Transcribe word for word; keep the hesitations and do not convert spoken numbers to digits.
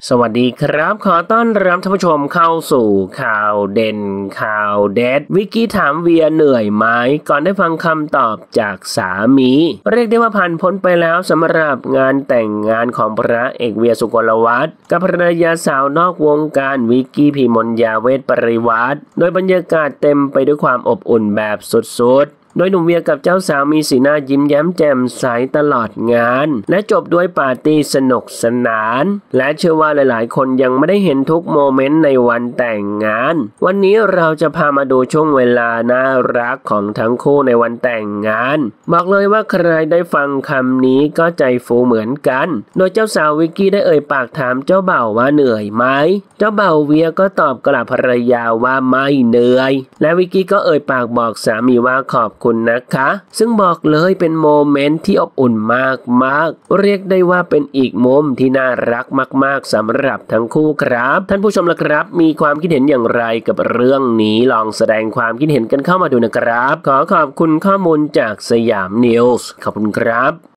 สวัสดีครับขอต้อนรับท่านผู้ชมเข้าสู่ข่าวเด่นข่าวเด็ดวิกกี้ถามเวียเหนื่อยไหมก่อนได้ฟังคำตอบจากสามีเรียกได้ว่าผ่านพ้นไปแล้วสำหรับงานแต่งงานของพระเอกเวียสุกลวัฒน์กับภรรยาสาวนอกวงการวิกกี้พิมลยาเวทปริวัฒน์โดยบรรยากาศเต็มไปด้วยความอบอุ่นแบบสุดๆโดยหนุ่มเวียกับเจ้าสาวมีสีหน้ายิ้มแย้มแจ่มใสตลอดงานและจบด้วยปาร์ตี้สนุกสนานและเชื่อว่าหลายๆคนยังไม่ได้เห็นทุกโมเมนต์ในวันแต่งงานวันนี้เราจะพามาดูช่วงเวลาน่ารักของทั้งคู่ในวันแต่งงานบอกเลยว่าใครได้ฟังคำนี้ก็ใจฟูเหมือนกันโดยเจ้าสาววิกกี้ได้เอ่ยปากถามเจ้าบ่าวว่าเหนื่อยไหมเจ้าบ่าวเวียก็ตอบกลับภรรยาว่าไม่เหนื่อยและวิกกี้ก็เอ่ยปากบอกสามีว่าขอบคุณนะคะซึ่งบอกเลยเป็นโมเมนต์ที่อบอุ่นมากๆเรียกได้ว่าเป็นอีกมุมที่น่ารักมากๆสำหรับทั้งคู่ครับท่านผู้ชมล่ะครับมีความคิดเห็นอย่างไรกับเรื่องนี้ลองแสดงความคิดเห็นกันเข้ามาดูนะครับขอขอบคุณข้อมูลจากสยามนิวส์ขอบคุณครับ